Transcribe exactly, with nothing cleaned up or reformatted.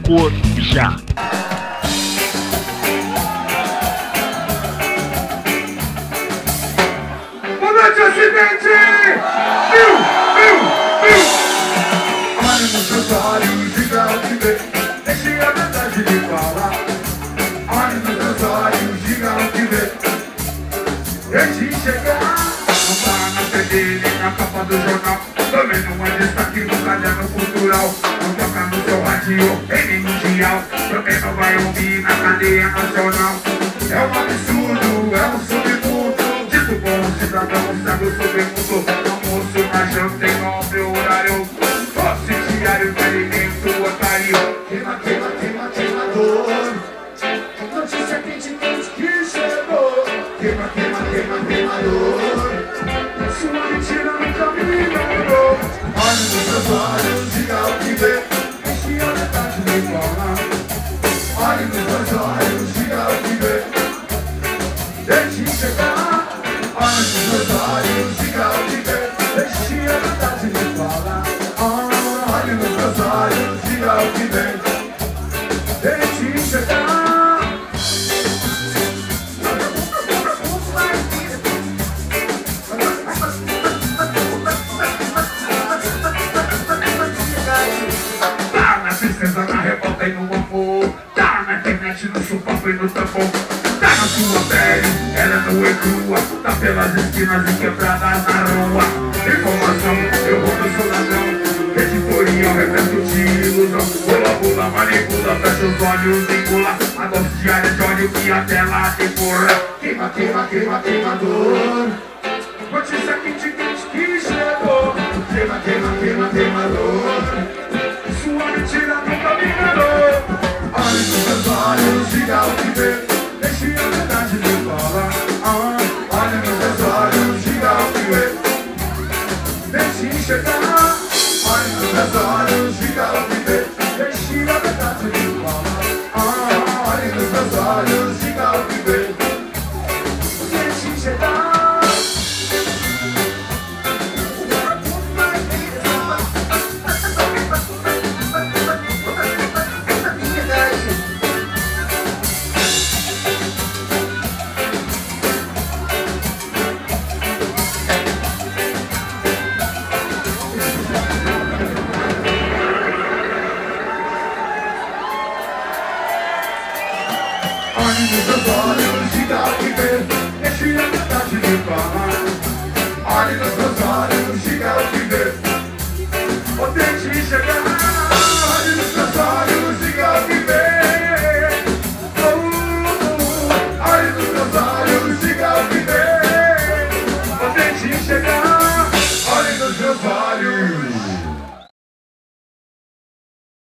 por já. Boa noite, acidente! Viu, viu, viu! Olha nos seus olhos, diga o que vê, deixe a verdade de falar. Olha nos seus olhos, diga o que vê, deixe chegar. Não tá na T V nem na capa do jornal, também não é destaque no caderno cultural. Não toca no seu rádio, em nenhum dial, também não vai ouvir na cadeia nacional. É um absurdo, é um submundo, dito bom cidadão, sabe o submundo. Almoço na janta tem nome, horário, doce diário de alimento, otário. Queima, queima, queima, queimador, notícia quente, quente que chegou. Queima, queima, queima, queimador, sua mentira nunca me enganou. Olha nos seus olhos, diga o que vê, deixe a verdade me falar. Olha nos meus olhos, diga o que vê, deixe chegar. Olha nos meus olhos, diga o que vê, deixe a verdade me falar. Olha nos meus olhos, diga o que vê, deixe chegar. Na revolta e no amor, tá na internet, no supapo e no tampão, tá na sua pele, ela não é crua, tá pelas esquinas e quebradas na rua. Informação, eu vou no soldadão, editorial, reverso de ilusão. Pula, pula, manipula, fecha os olhos, engula a dose diária de óleo que a tela devora. Queima, queima, queima, queimador, notícia quente, quente que chegou. Queima, queima, queima, queimador, sua mentira nunca me enganou. Olha nos meus olhos, diga o que vê, deixe a verdade me falar. Ah, olha nos meus olhos, diga o que vê, deixe chegar. Olha nos meus olhos, diga o que vê, deixe a verdade me falar. Ah, olha nos meus olhos, diga o que vê, deixe chegar. Olhe nos meus olhos, diga o que vê, deixe a verdade me falar. Olhe nos meus olhos, diga o que vê, ou deixe chegar. Olhe nos meus olhos, diga o que vê. Oh, olhe nos meus olhos, diga o que vê, ou deixe chegar. Olhe nos meus olhos.